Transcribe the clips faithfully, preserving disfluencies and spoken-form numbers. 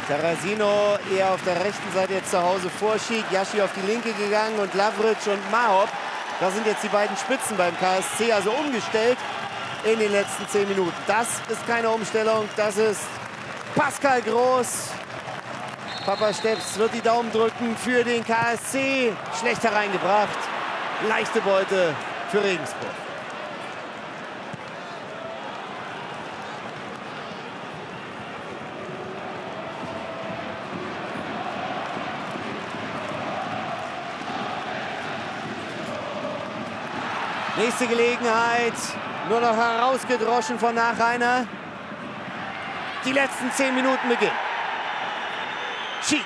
Terrasino eher auf der rechten Seite jetzt zu Hause vor Schick. Yashi auf die linke gegangen und Lavric und Mahop. Das sind jetzt die beiden Spitzen beim K S C, also umgestellt in den letzten zehn Minuten. Das ist keine Umstellung, das ist Pascal Groß. Papa Steps wird die Daumen drücken für den K S C. Schlecht hereingebracht. Leichte Beute für Regensburg. Nächste Gelegenheit, nur noch herausgedroschen von Nachreiner. Die letzten zehn Minuten beginnen. Schick.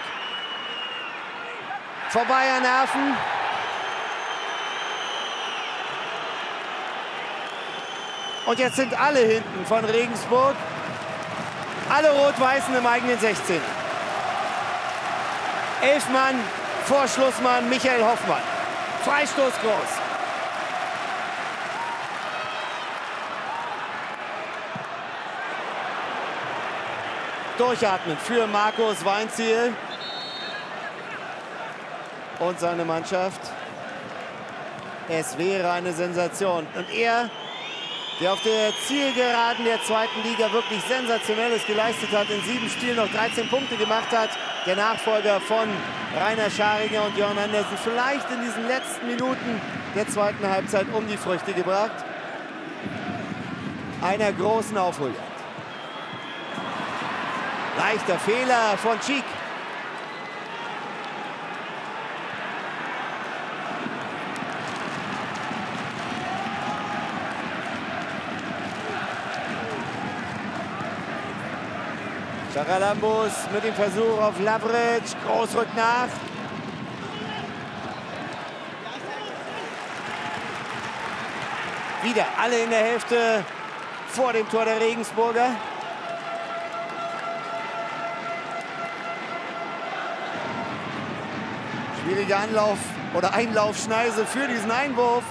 Vorbei an Nerven. Und jetzt sind alle hinten von Regensburg. Alle Rot-Weißen im eigenen sechzehn. Elf Mann, Vorschlussmann Michael Hoffmann. Freistoß Groß. Durchatmen für Markus Weinziel und seine Mannschaft. Es wäre eine Sensation. Und er, der auf der Zielgeraden der zweiten Liga wirklich Sensationelles geleistet hat, in sieben Spielen noch dreizehn Punkte gemacht hat, der Nachfolger von Rainer Scharinger und Jörn Andersen, vielleicht in diesen letzten Minuten der zweiten Halbzeit um die Früchte gebracht. Einer großen Aufholjagd. Leichter Fehler von Schick. Charalambos mit dem Versuch auf Lavric. Groß rückt nach. Wieder alle in der Hälfte vor dem Tor der Regensburger. Schwierige Anlauf- oder Einlaufschneise für diesen Einwurf.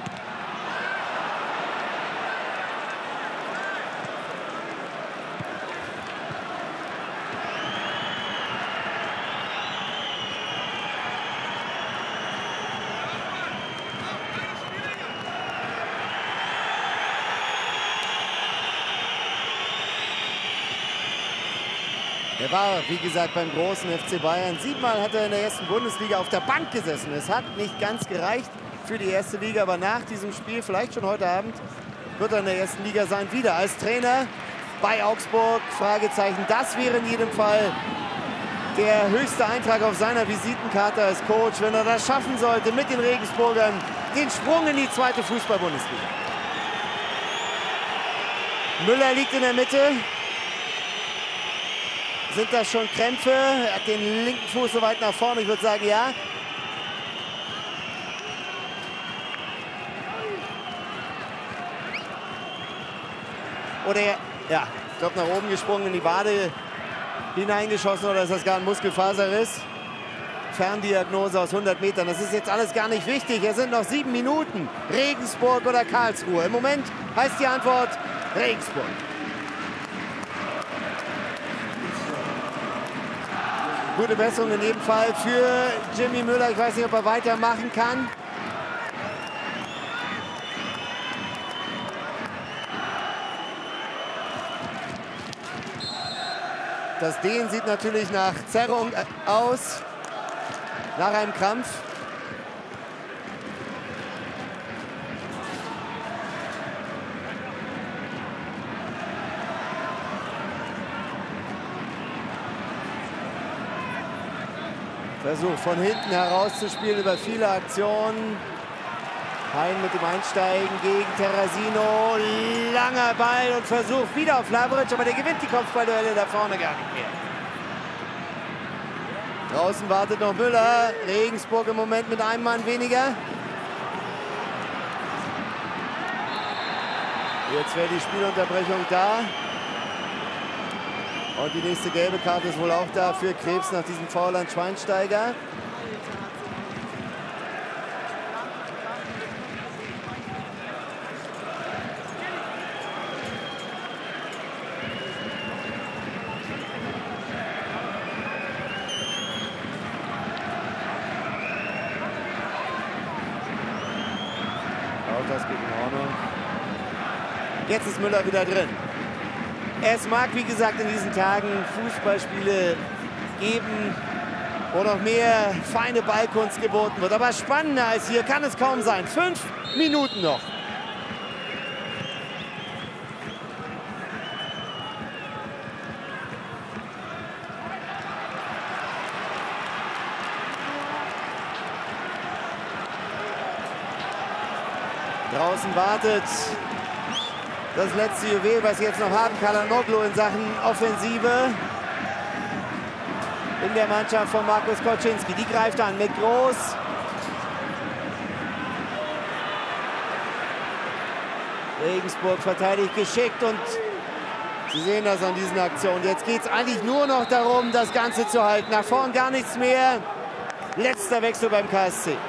Er war, wie gesagt, beim großen F C Bayern. Siebenmal hat er in der ersten Bundesliga auf der Bank gesessen. Es hat nicht ganz gereicht für die erste Liga, aber nach diesem Spiel, vielleicht schon heute Abend, wird er in der ersten Liga sein. Wieder als Trainer bei Augsburg. Fragezeichen. Das wäre in jedem Fall der höchste Eintrag auf seiner Visitenkarte als Coach, wenn er das schaffen sollte, mit den Regensburgern den Sprung in die zweite Fußball-Bundesliga. Müller liegt in der Mitte. Sind das schon Krämpfe? Er hat den linken Fuß so weit nach vorne. Ich würde sagen, ja. Oder er, ja, ich glaube, nach oben gesprungen, in die Wade hineingeschossen. Oder ist das gar ein Muskelfaserriss? Ferndiagnose aus hundert Metern. Das ist jetzt alles gar nicht wichtig. Es sind noch sieben Minuten. Regensburg oder Karlsruhe. Im Moment heißt die Antwort Regensburg. Gute Besserung in jedem Fall für Jimmy Müller. Ich weiß nicht, ob er weitermachen kann. Das Dehnen sieht natürlich nach Zerrung aus, nach einem Krampf. Versuch von hinten herauszuspielen über viele Aktionen. Hein mit dem Einsteigen gegen Terrasino. Langer Ball und Versuch wieder auf Lavric, aber der gewinnt die Kopfballduelle da vorne gar nicht mehr. Draußen wartet noch Müller. Regensburg im Moment mit einem Mann weniger. Jetzt wäre die Spielunterbrechung da. Und die nächste gelbe Karte ist wohl auch da für Krebs nach diesem Foul an Schweinsteiger. Jetzt ist Müller wieder drin. Es mag, wie gesagt, in diesen Tagen Fußballspiele geben, wo noch mehr feine Ballkunst geboten wird. Aber spannender als hier kann es kaum sein. Fünf Minuten noch. Draußen wartet das letzte Juwel, was sie jetzt noch haben. Calhanoglu in Sachen Offensive. In der Mannschaft von Markus Koczynski. Die greift an mit Groß. Regensburg verteidigt geschickt und Sie sehen das an diesen Aktionen. Jetzt geht es eigentlich nur noch darum, das Ganze zu halten. Nach vorn gar nichts mehr. Letzter Wechsel beim K S C.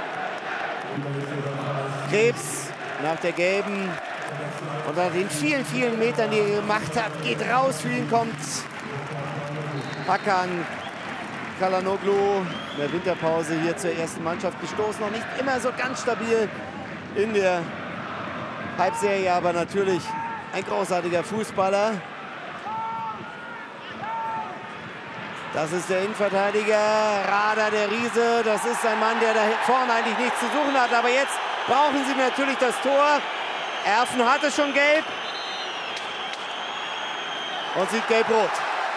Krebs nach der gelben und nach den vielen, vielen Metern, die er gemacht hat, geht raus. Für ihn kommt Hakan Calhanoglu in der Winterpause hier zur ersten Mannschaft gestoßen. Noch nicht immer so ganz stabil in der Halbserie, aber natürlich ein großartiger Fußballer. Das ist der Innenverteidiger Rader, der Riese. Das ist ein Mann, der da vorne eigentlich nichts zu suchen hat. Aber jetzt brauchen sie natürlich das Tor. Erfen hatte schon gelb und sieht gelb-rot.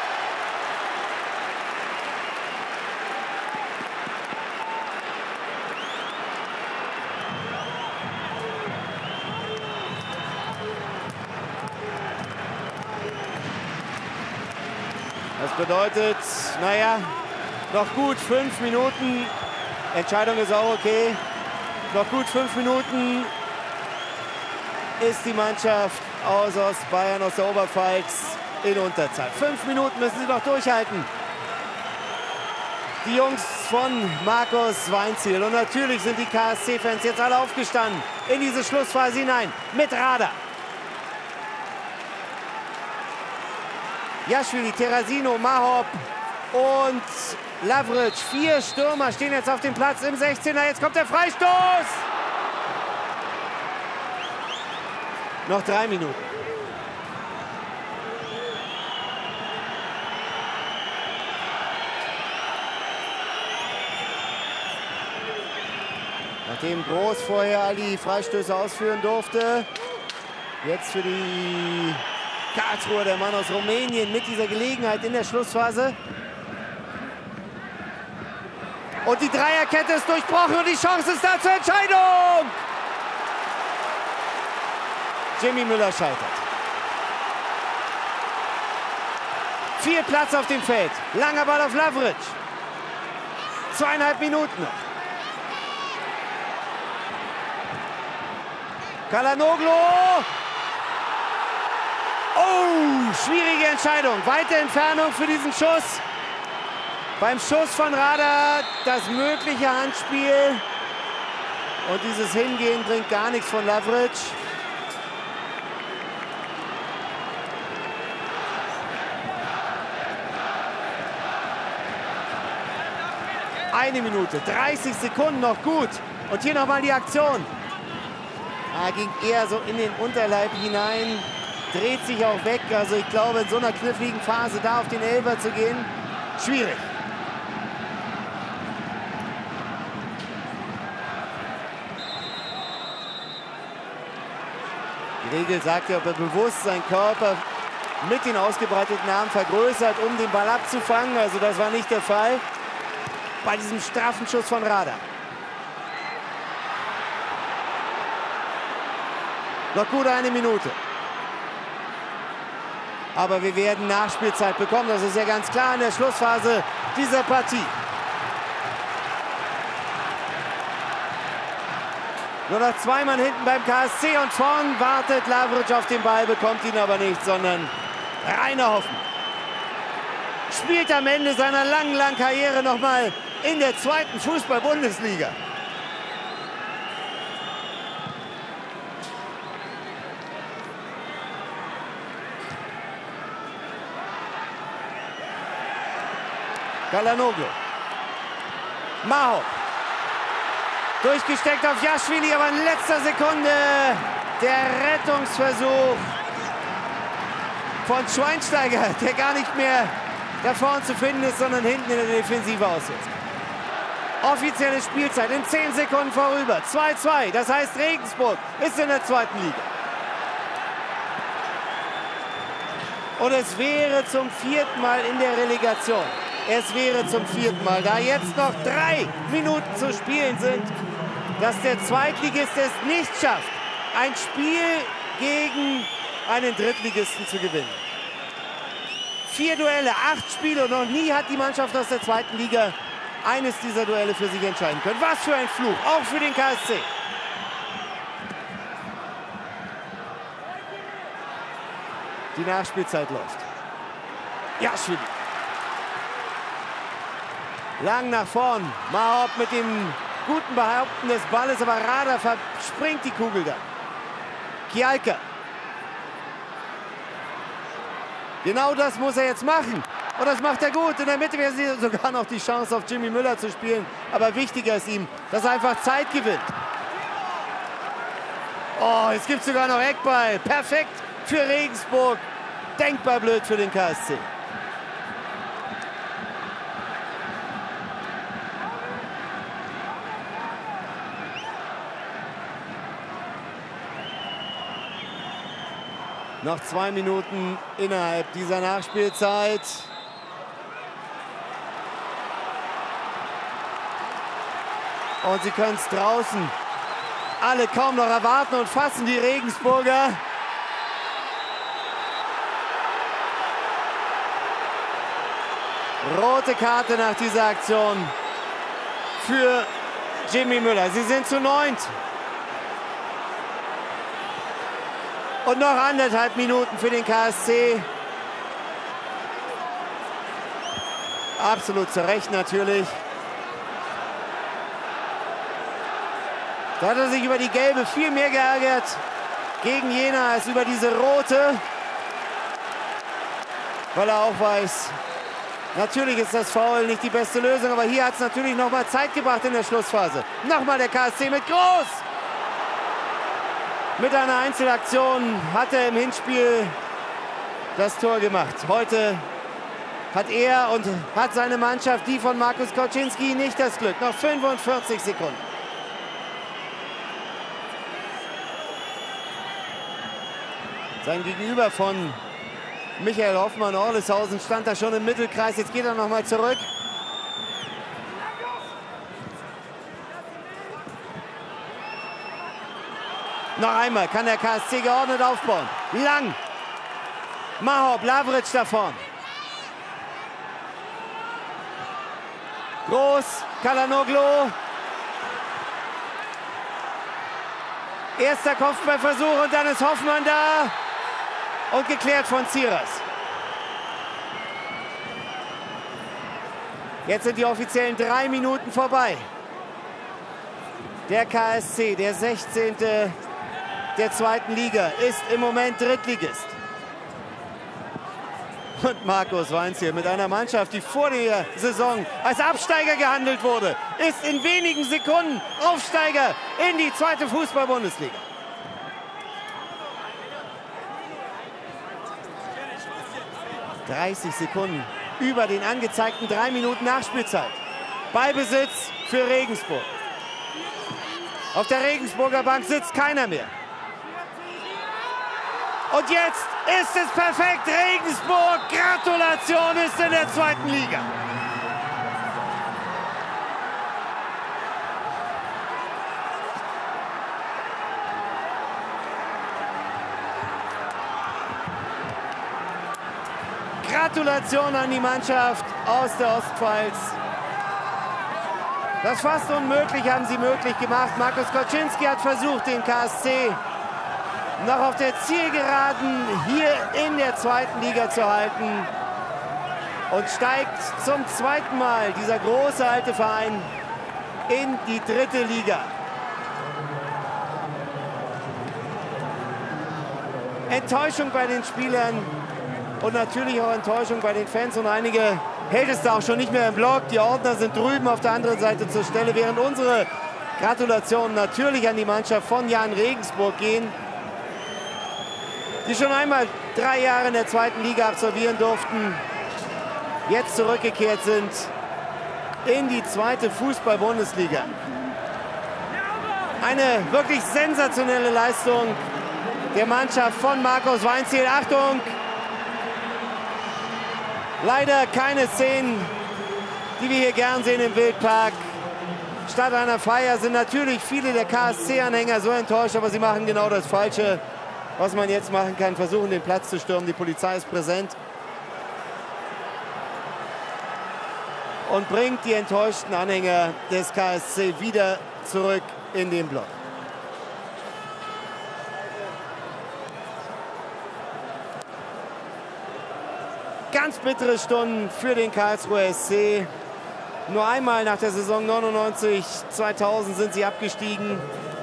Das bedeutet, naja, noch gut fünf Minuten. Entscheidung ist auch okay. Noch gut fünf Minuten ist die Mannschaft aus Ostbayern, aus der Oberpfalz in Unterzahl. Fünf Minuten müssen sie noch durchhalten. Die Jungs von Markus Weinzierl. Und natürlich sind die K S C-Fans jetzt alle aufgestanden in diese Schlussphase hinein mit Rader. Jaschwili, Terrasino, Mahop und Lavric. Vier Stürmer stehen jetzt auf dem Platz im sechzehner. Jetzt kommt der Freistoß. Noch drei Minuten. Nachdem Groß vorher all die Freistöße ausführen durfte, jetzt für die Karlsruher, der Mann aus Rumänien, mit dieser Gelegenheit in der Schlussphase. Und die Dreierkette ist durchbrochen und die Chance ist da zur Entscheidung. Jimmy Müller scheitert. Viel Platz auf dem Feld. Langer Ball auf Lavric. Zweieinhalb Minuten noch. Calhanoglu. Oh, schwierige Entscheidung. Weite Entfernung für diesen Schuss. Beim Schuss von Rader das mögliche Handspiel. Und dieses Hingehen bringt gar nichts von Lavric. Eine Minute, dreißig Sekunden noch gut. Und hier nochmal die Aktion. Ah, ging eher so in den Unterleib hinein. Dreht sich auch weg. Also ich glaube, in so einer kniffligen Phase da auf den Elfer zu gehen, schwierig. Die Regel sagt ja, ob er bewusst seinen Körper mit den ausgebreiteten Armen vergrößert, um den Ball abzufangen. Also das war nicht der Fall bei diesem straffen Schuss von Rader. Noch gut eine Minute. Aber wir werden Nachspielzeit bekommen. Das ist ja ganz klar in der Schlussphase dieser Partie. Nur noch zwei Mann hinten beim K S C und vorn wartet Lavric auf den Ball, bekommt ihn aber nicht, sondern Rainer Hoffmann spielt am Ende seiner langen, langen Karriere noch mal in der zweiten Fußball-Bundesliga. Calhanoglu. Mahop. Durchgesteckt auf Jaschwili, aber in letzter Sekunde Der Rettungsversuch von Schweinsteiger, der gar nicht mehr da vorne zu finden ist, sondern hinten in der Defensive aussetzt. Offizielle Spielzeit in zehn Sekunden vorüber. zwei zwei. Das heißt, Regensburg ist in der zweiten Liga. Und es wäre zum vierten Mal in der Relegation. Es wäre zum vierten Mal, da jetzt noch drei Minuten zu spielen sind, dass der Zweitligist es nicht schafft, ein Spiel gegen einen Drittligisten zu gewinnen. Vier Duelle, acht Spiele und noch nie hat die Mannschaft aus der zweiten Liga eines dieser Duelle für sich entscheiden können. Was für ein Fluch, auch für den K S C. Die Nachspielzeit läuft. Ja, schwierig. Lang nach vorn. Mahop mit dem guten Behaupten des Balles, aber Rader verspringt die Kugel da. Kialka. Genau das muss er jetzt machen. Und das macht er gut. In der Mitte wäre sie sogar noch die Chance, auf Jimmy Müller zu spielen. Aber wichtiger ist ihm, dass er einfach Zeit gewinnt. Oh, jetzt gibt es sogar noch Eckball. Perfekt für Regensburg. Denkbar blöd für den K S C. Noch zwei Minuten innerhalb dieser Nachspielzeit. Und sie können es draußen alle kaum noch erwarten und fassen, die Regensburger. Rote Karte nach dieser Aktion für Jimmy Müller. Sie sind zu neunt. Und noch anderthalb Minuten für den K S C. Absolut zu Recht natürlich. Da hat er sich über die gelbe viel mehr geärgert gegen Jena als über diese rote. Weil er auch weiß, natürlich ist das Foul nicht die beste Lösung, aber hier hat es natürlich noch mal Zeit gebracht in der Schlussphase. Nochmal der K S C mit Groß. Mit einer Einzelaktion hat er im Hinspiel das Tor gemacht. Heute hat er und hat seine Mannschaft, die von Markus Kauczynski, nicht das Glück. Noch fünfundvierzig Sekunden. Sein Gegenüber von Michael Hoffmann, Orleshausen, stand da schon im Mittelkreis. Jetzt geht er noch mal zurück. Noch einmal kann der K S C geordnet aufbauen. Lang. Mahop, Lavric da vorn. Groß, Kalanoglu. Erster Kopfballversuch und dann ist Hoffmann da. Und geklärt von Ziras. Jetzt sind die offiziellen drei Minuten vorbei. Der K S C, der sechzehnte der zweiten Liga, ist im Moment Drittligist. Und Markus Weinzierl mit einer Mannschaft, die vor der Saison als Absteiger gehandelt wurde, ist in wenigen Sekunden Aufsteiger in die zweite Fußball-Bundesliga. dreißig Sekunden über den angezeigten drei Minuten Nachspielzeit. Ballbesitz für Regensburg. Auf der Regensburger Bank sitzt keiner mehr. Und jetzt ist es perfekt. Regensburg, Gratulation, ist in der zweiten Liga. Gratulation an die Mannschaft aus der Ostpfalz. Das fast unmöglich haben sie möglich gemacht. Markus Kauczynski hat versucht, den K S C noch auf der Zielgeraden hier in der zweiten Liga zu halten. Und steigt zum zweiten Mal, dieser große alte Verein, in die dritte Liga. Enttäuschung bei den Spielern und natürlich auch Enttäuschung bei den Fans. Und einige hält es da auch schon nicht mehr im Block. Die Ordner sind drüben auf der anderen Seite zur Stelle, während unsere Gratulationen natürlich an die Mannschaft von Jahn Regensburg gehen. die schon einmal drei Jahre in der zweiten Liga absolvieren durften, jetzt zurückgekehrt sind in die zweite Fußball-Bundesliga. Eine wirklich sensationelle Leistung der Mannschaft von Markus Weinzierl. Achtung! Leider keine Szenen, die wir hier gern sehen im Wildpark. Statt einer Feier sind natürlich viele der K S C-Anhänger so enttäuscht, aber sie machen genau das Falsche, was man jetzt machen kann. Versuchen, den Platz zu stürmen. Die Polizei ist präsent und bringt die enttäuschten Anhänger des K S C wieder zurück in den Block. Ganz bittere Stunden für den Karlsruher S C. Nur einmal nach der Saison neunundneunzig zweitausend sind sie abgestiegen.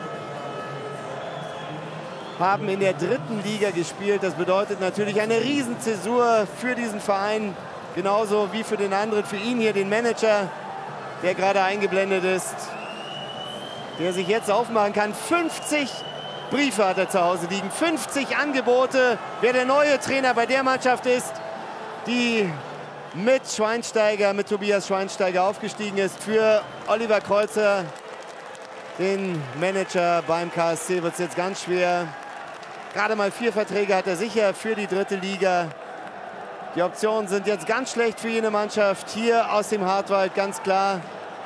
Haben in der dritten Liga gespielt. Das bedeutet natürlich eine Riesenzäsur für diesen Verein. Genauso wie für den anderen, für ihn hier, den Manager, der gerade eingeblendet ist. Der sich jetzt aufmachen kann. fünfzig Briefe hat er zu Hause liegen. fünfzig Angebote, wer der neue Trainer bei der Mannschaft ist, die mit Schweinsteiger, mit Tobias Schweinsteiger aufgestiegen ist. Für Oliver Kreuzer, den Manager beim K S C, wird es jetzt ganz schwer. Gerade mal vier Verträge hat er sicher für die dritte Liga. Die Optionen sind jetzt ganz schlecht für jene Mannschaft hier aus dem Hartwald, ganz klar.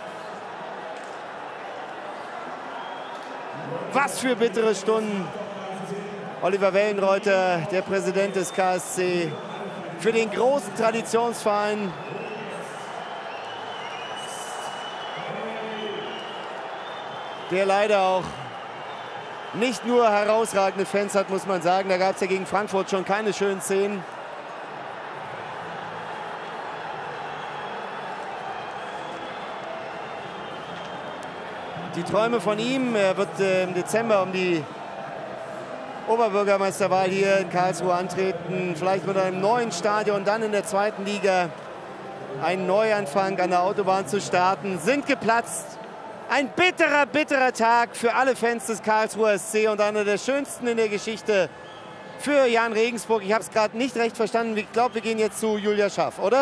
Was für bittere Stunden. Oliver Wellenreuter, der Präsident des K S C, für den großen Traditionsverein. Der leider auch nicht nur herausragende Fans hat, muss man sagen. Da gab es ja gegen Frankfurt schon keine schönen Szenen. Die Träume von ihm, er wird äh, im Dezember um die Oberbürgermeisterwahl hier in Karlsruhe antreten. Vielleicht mit einem neuen Stadion, dann in der zweiten Liga einen Neuanfang an der Autobahn zu starten, sind geplatzt. Ein bitterer, bitterer Tag für alle Fans des Karlsruher S C und einer der schönsten in der Geschichte für Jahn Regensburg. Ich habe es gerade nicht recht verstanden. Ich glaube, wir gehen jetzt zu Julia Schaff, oder?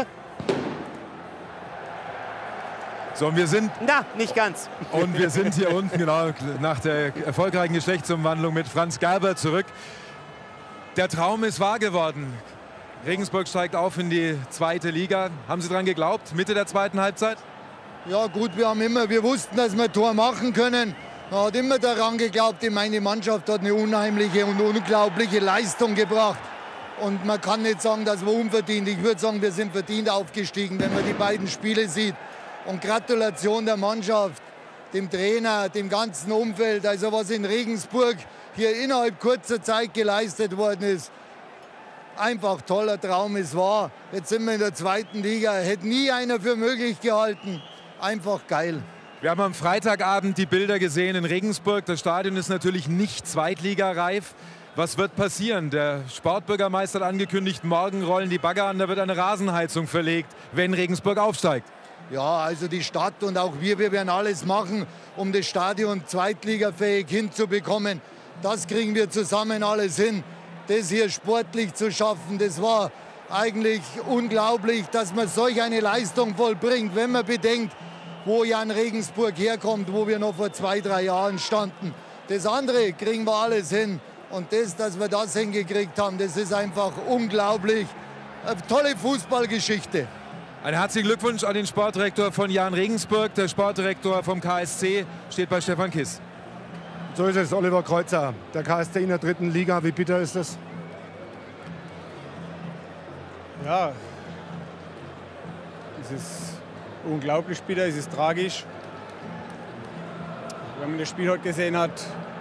So, und wir sind... Na, nicht ganz. Und wir sind hier unten, genau, nach der erfolgreichen Geschlechtsumwandlung mit Franz Gerber zurück. Der Traum ist wahr geworden. Regensburg steigt auf in die zweite Liga. Haben Sie daran geglaubt, Mitte der zweiten Halbzeit? Ja gut, wir haben immer, wir wussten, dass wir ein Tor machen können. Man hat immer daran geglaubt, meine Mannschaft hat eine unheimliche und unglaubliche Leistung gebracht. Und man kann nicht sagen, dass wir unverdient. Ich würde sagen, wir sind verdient aufgestiegen, wenn man die beiden Spiele sieht. Und Gratulation der Mannschaft, dem Trainer, dem ganzen Umfeld. Also was in Regensburg hier innerhalb kurzer Zeit geleistet worden ist. Einfach toller Traum, es war. Jetzt sind wir in der zweiten Liga. Hätte nie einer für möglich gehalten. Einfach geil. Wir haben am Freitagabend die Bilder gesehen in Regensburg. Das Stadion ist natürlich nicht zweitligareif. Was wird passieren? Der Sportbürgermeister hat angekündigt, morgen rollen die Bagger an, da wird eine Rasenheizung verlegt, wenn Regensburg aufsteigt. Ja, also die Stadt und auch wir, wir werden alles machen, um das Stadion zweitligafähig hinzubekommen. Das kriegen wir zusammen alles hin. Das hier sportlich zu schaffen, das war eigentlich unglaublich, dass man solch eine Leistung vollbringt, wenn man bedenkt, wo Jahn Regensburg herkommt, wo wir noch vor zwei, drei Jahren standen. Das andere kriegen wir alles hin. Und das, dass wir das hingekriegt haben, das ist einfach unglaublich. Eine tolle Fußballgeschichte. Ein herzlichen Glückwunsch an den Sportdirektor von Jahn Regensburg. Der Sportdirektor vom K S C steht bei Stefan Kiss. So ist es, Oliver Kreuzer. Der K S C in der dritten Liga, wie bitter ist das? Ja, es ist unglaublich bitter, es ist tragisch. Wenn man das Spiel heute gesehen hat,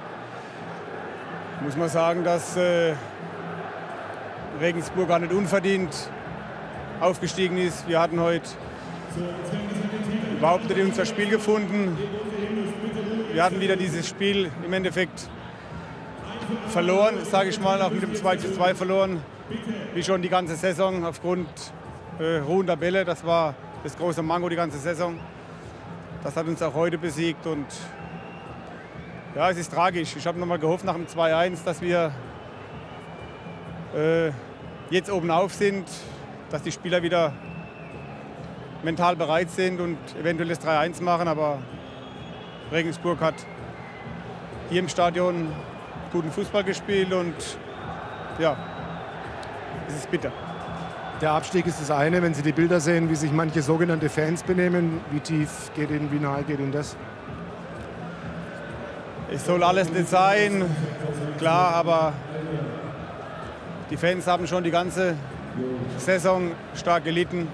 muss man sagen, dass äh, Regensburg gar nicht unverdient aufgestiegen ist. Wir hatten heute überhaupt nicht unser Spiel gefunden. Wir hatten wieder dieses Spiel im Endeffekt verloren, sage ich mal, auch mit dem zwei zu zwei verloren, wie schon die ganze Saison aufgrund äh, ruhender Bälle. Das war das große Manko die ganze Saison. Das hat uns auch heute besiegt und ja, es ist tragisch. Ich habe noch mal gehofft nach dem zwei eins, dass wir äh, jetzt oben auf sind, dass die Spieler wieder mental bereit sind und eventuell das drei eins machen. Aber Regensburg hat hier im Stadion guten Fußball gespielt und ja, es ist bitter. Der Abstieg ist das eine, wenn Sie die Bilder sehen, wie sich manche sogenannte Fans benehmen. Wie tief geht Ihnen, wie nahe geht Ihnen das? Es soll alles nicht sein, klar, aber die Fans haben schon die ganze Saison stark gelitten.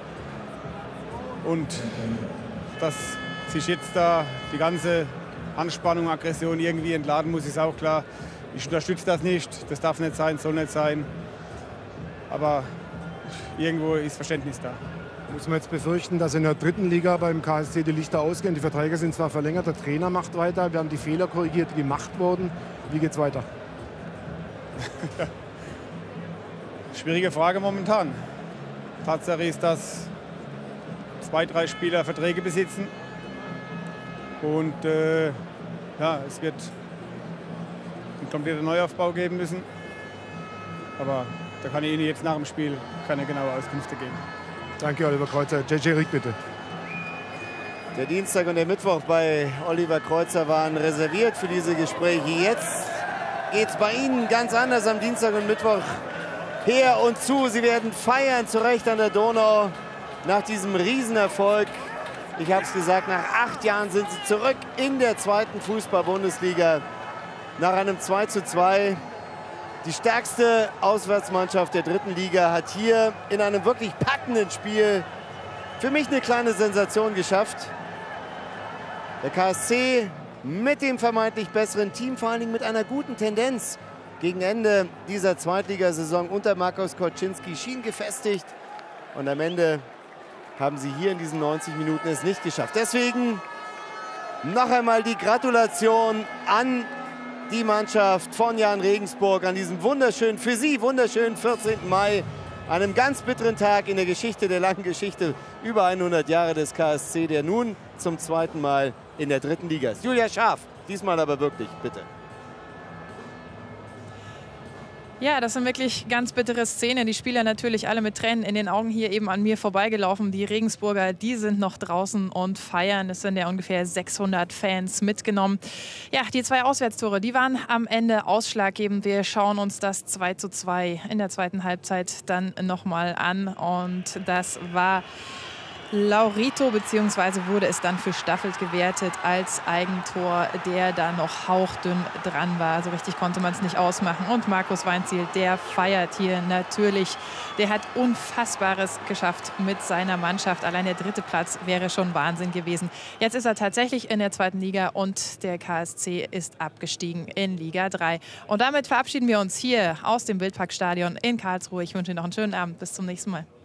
Und dass sich jetzt da die ganze Anspannung, Aggression irgendwie entladen muss, ist auch klar. Ich unterstütze das nicht, das darf nicht sein, soll nicht sein. Aber irgendwo ist Verständnis da. Muss man jetzt befürchten, dass in der dritten Liga beim K S C die Lichter ausgehen? Die Verträge sind zwar verlängert, der Trainer macht weiter, werden die Fehler korrigiert, die gemacht wurden. Wie geht's weiter? Schwierige Frage momentan. Tatsache ist, dass zwei, drei Spieler Verträge besitzen. Und äh, ja, es wird einen kompletten Neuaufbau geben müssen. Aber da kann ich Ihnen jetzt nach dem Spiel keine genaue Auskünfte geben. Danke, Oliver Kreuzer. J J Rieck, bitte. Der Dienstag und der Mittwoch bei Oliver Kreuzer waren reserviert für diese Gespräche. Jetzt geht es bei Ihnen ganz anders am Dienstag und Mittwoch her und zu. Sie werden feiern, zu Recht an der Donau, nach diesem Riesenerfolg. Ich habe es gesagt, nach acht Jahren sind sie zurück in der zweiten Fußball-Bundesliga. Nach einem zwei zu zwei. Die stärkste Auswärtsmannschaft der dritten Liga hat hier in einem wirklich packenden Spiel für mich eine kleine Sensation geschafft. Der K S C mit dem vermeintlich besseren Team, vor allen Dingen mit einer guten Tendenz gegen Ende dieser Zweitligasaison unter Markus Kolczynski, schien gefestigt. Und am Ende haben sie hier in diesen neunzig Minuten es nicht geschafft. Deswegen noch einmal die Gratulation an die Mannschaft von Jahn Regensburg an diesem wunderschönen, für sie wunderschönen vierzehnten Mai, einem ganz bitteren Tag in der Geschichte, der langen Geschichte, über hundert Jahre des K S C, der nun zum zweiten Mal in der dritten Liga ist. Julia Schaaf, diesmal aber wirklich, bitte. Ja, das sind wirklich ganz bittere Szenen. Die Spieler natürlich alle mit Tränen in den Augen hier eben an mir vorbeigelaufen. Die Regensburger, die sind noch draußen und feiern. Es sind ja ungefähr sechshundert Fans mitgenommen. Ja, die zwei Auswärtstore, die waren am Ende ausschlaggebend. Wir schauen uns das zwei zu zwei in der zweiten Halbzeit dann nochmal an. Und das war Laurito, beziehungsweise wurde es dann für Staffelt gewertet als Eigentor, der da noch hauchdünn dran war. So richtig konnte man es nicht ausmachen. Und Markus Weinziel, der feiert hier natürlich. Der hat Unfassbares geschafft mit seiner Mannschaft. Allein der dritte Platz wäre schon Wahnsinn gewesen. Jetzt ist er tatsächlich in der zweiten Liga und der K S C ist abgestiegen in Liga drei. Und damit verabschieden wir uns hier aus dem Wildparkstadion in Karlsruhe. Ich wünsche Ihnen noch einen schönen Abend. Bis zum nächsten Mal.